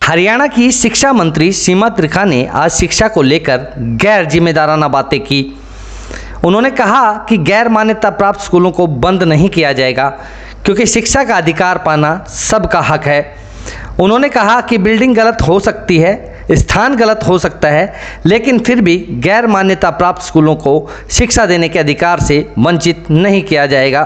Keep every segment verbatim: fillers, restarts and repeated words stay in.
हरियाणा की शिक्षा मंत्री सीमा त्रिखा ने आज शिक्षा को लेकर गैर जिम्मेदाराना बातें की। उन्होंने कहा कि गैर मान्यता प्राप्त स्कूलों को बंद नहीं किया जाएगा क्योंकि शिक्षा का अधिकार पाना सबका हक है। उन्होंने कहा कि बिल्डिंग गलत हो सकती है, स्थान गलत हो सकता है, लेकिन फिर भी गैर मान्यता प्राप्त स्कूलों को शिक्षा देने के अधिकार से वंचित नहीं किया जाएगा।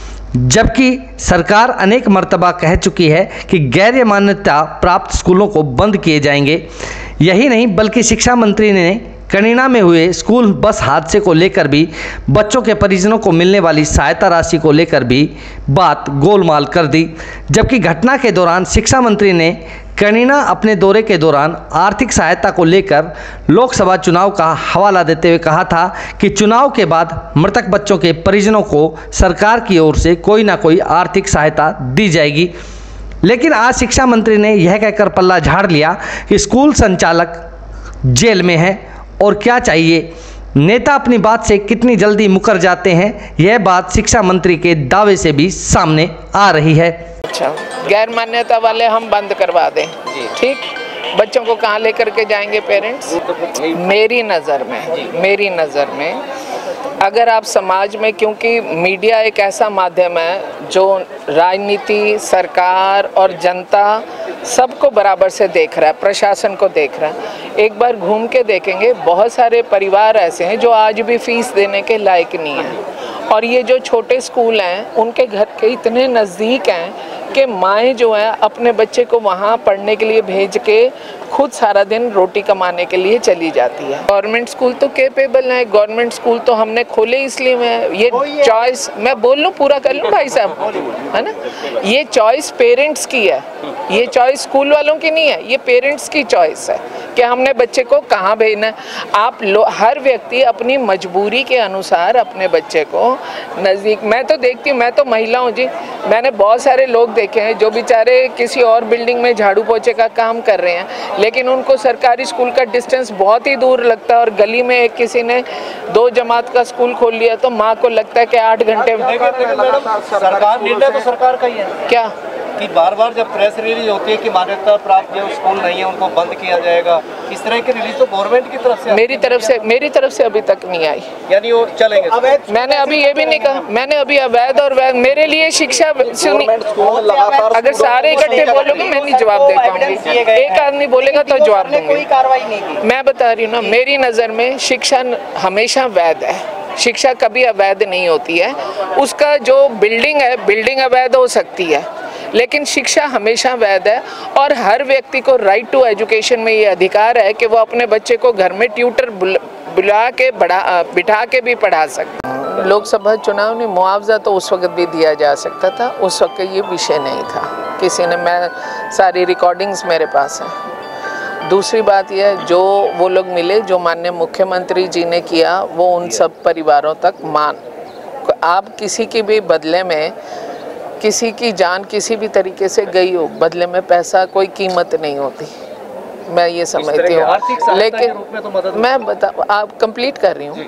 जबकि सरकार अनेक मर्तबा कह चुकी है कि गैर मान्यता प्राप्त स्कूलों को बंद किए जाएंगे। यही नहीं बल्कि शिक्षा मंत्री ने कनीना में हुए स्कूल बस हादसे को लेकर भी बच्चों के परिजनों को मिलने वाली सहायता राशि को लेकर भी बात गोलमाल कर दी। जबकि घटना के दौरान शिक्षा मंत्री ने कनीना अपने दौरे के दौरान आर्थिक सहायता को लेकर लोकसभा चुनाव का हवाला देते हुए कहा था कि चुनाव के बाद मृतक बच्चों के परिजनों को सरकार की ओर से कोई ना कोई आर्थिक सहायता दी जाएगी। लेकिन आज शिक्षा मंत्री ने यह कहकर पल्ला झाड़ लिया कि स्कूल संचालक जेल में है और क्या चाहिए। नेता अपनी बात से कितनी जल्दी मुकर जाते हैं, यह बात शिक्षा मंत्री के दावे से भी सामने आ रही है। अच्छा, गैर मान्यता वाले हम बंद करवा दें, ठीक? बच्चों को कहाँ लेकर के जाएंगे पेरेंट्स? मेरी नज़र में मेरी नज़र में अगर आप समाज में, क्योंकि मीडिया एक ऐसा माध्यम है जो राजनीति, सरकार और जनता सबको बराबर से देख रहा है, प्रशासन को देख रहा है। एक बार घूम के देखेंगे, बहुत सारे परिवार ऐसे हैं जो आज भी फीस देने के लायक नहीं हैं। और ये जो छोटे स्कूल हैं उनके घर के इतने नज़दीक हैं कि माएँ जो हैं अपने बच्चे को वहाँ पढ़ने के लिए भेज के खुद सारा दिन रोटी कमाने के लिए चली जाती है। गवर्नमेंट स्कूल तो कैपेबल है, गवर्नमेंट स्कूल तो हमने खोले इसलिए मैं ये चॉइस, मैं बोल लूँ, पूरा कर लूँ भाई साहब, है ना? ये चॉइस पेरेंट्स की है, ये चॉइस स्कूल वालों की नहीं है, ये पेरेंट्स की चॉइस है कि हमने बच्चे को कहाँ भेजना है। आप लो, हर व्यक्ति अपनी मजबूरी के अनुसार अपने बच्चे को नज़दीक, मैं तो देखती हूँ, मैं तो महिला हूँ जी, मैंने बहुत सारे लोग देखे हैं जो बेचारे किसी और बिल्डिंग में झाड़ू पोछे का काम कर रहे हैं, लेकिन उनको सरकारी स्कूल का डिस्टेंस बहुत ही दूर लगता है। और गली में एक किसी ने दो जमात का स्कूल खोल लिया तो माँ को लगता है कि आठ घंटे में। सरकार निर्णय तो सरकार का ही है क्या कि बार बार जब प्रेस रिलीज होती है कि मान्यता प्राप्त जो स्कूल नहीं है उनको बंद किया जाएगा, इस तरह की रिलीज तो गवर्नमेंट की तरफ से मेरी तरफ से मेरी तरफ से अभी तक नहीं आई। यानी वो चलेंगे। मैंने अभी ये भी नहीं कहा, मैंने अभी अवैध और वैध, मेरे लिए शिक्षा सुनी, अगर सारे इकट्ठे बोलोगे मैं नहीं जवाब दे पाऊंगी, एक आदमी बोलेगा तो जवाब दूंगी। मैं बता रही हूँ ना, मेरी नज़र में शिक्षा हमेशा वैध है, शिक्षा कभी अवैध नहीं होती है। उसका जो बिल्डिंग है, बिल्डिंग अवैध हो सकती है लेकिन शिक्षा हमेशा वैध है। और हर व्यक्ति को राइट टू एजुकेशन में ये अधिकार है कि वो अपने बच्चे को घर में ट्यूटर बुला के बढ़ा बिठा के भी पढ़ा सकते। लोकसभा चुनाव में मुआवजा तो उस वक्त भी दिया जा सकता था, उस वक्त ये विषय नहीं था। किसी ने, मैं सारी रिकॉर्डिंग्स मेरे पास हैं। दूसरी बात यह, जो वो लोग मिले जो माननीय मुख्यमंत्री जी ने किया वो उन सब परिवारों तक मान, आप किसी की भी बदले में किसी की जान किसी भी तरीके से गई हो, बदले में पैसा कोई कीमत नहीं होती, मैं ये समझती हूँ। लेकिन तो मैं बता, आप कंप्लीट कर रही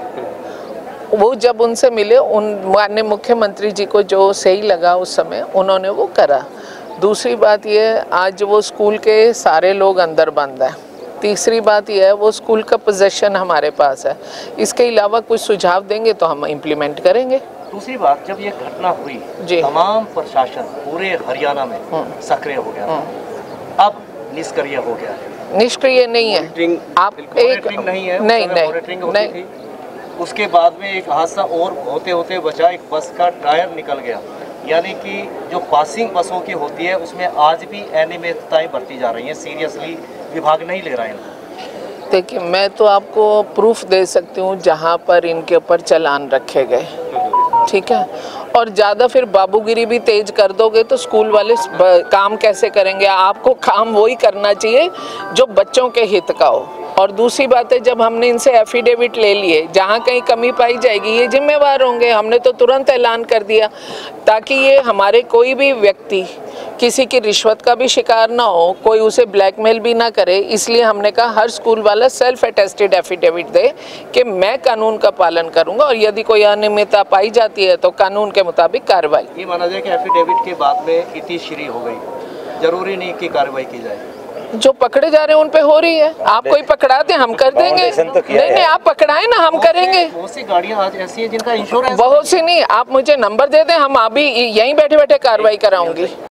हूँ। वो जब उनसे मिले, उन माननीय मुख्यमंत्री जी को जो सही लगा उस समय उन्होंने वो करा। दूसरी बात ये, आज वो स्कूल के सारे लोग अंदर बंद हैं। तीसरी बात यह है, वो स्कूल का पोजेशन हमारे पास है। इसके अलावा कुछ सुझाव देंगे तो हम इम्प्लीमेंट करेंगे। दूसरी बात, जब ये घटना हुई तमाम प्रशासन पूरे हरियाणा में सक्रिय हो गया, अब निष्क्रिय हो गया है। निष्क्रिय नहीं है, आप एक नहीं है, नहीं नहीं नहीं। उसके बाद में एक हादसा और होते होते बचा, एक बस का टायर निकल गया। यानी कि जो पासिंग बसों की होती है उसमें आज भी अनियमितताएं बरती जा रही हैं, सीरियसली विभाग नहीं ले रहा है। देखिए, मैं तो आपको प्रूफ दे सकती हूँ जहाँ पर इनके ऊपर चालान रखे गए, ठीक है? और ज़्यादा फिर बाबूगिरी भी तेज कर दोगे तो स्कूल वाले काम कैसे करेंगे? आपको काम वही करना चाहिए जो बच्चों के हित का हो। और दूसरी बात है, जब हमने इनसे एफिडेविट ले लिए, जहाँ कहीं कमी पाई जाएगी ये जिम्मेवार होंगे। हमने तो तुरंत ऐलान कर दिया ताकि ये हमारे कोई भी व्यक्ति किसी की रिश्वत का भी शिकार ना हो, कोई उसे ब्लैकमेल भी ना करे। इसलिए हमने कहा हर स्कूल वाला सेल्फ अटेस्टेड एफिडेविट दे कि मैं कानून का पालन करूंगा और यदि कोई अनियमितता पाई जाती है तो कानून के मुताबिक कार्रवाई। ये माना जाए कि एफिडेविट के बाद में इतिश्री हो गई, जरूरी नहीं कि कार्रवाई की जाए। जो पकड़े जा रहे हैं उन पे हो रही है। आप कोई पकड़ाते हम कर देंगे। तो नहीं नहीं, आप पकड़ाए ना, हम करेंगे। बहुत सी गाड़ियां आज ऐसी हैं जिनका इंश्योरेंस बहुत सी नहीं, आप मुझे नंबर दे दें, हम अभी यहीं बैठे बैठे कार्रवाई कराऊंगी।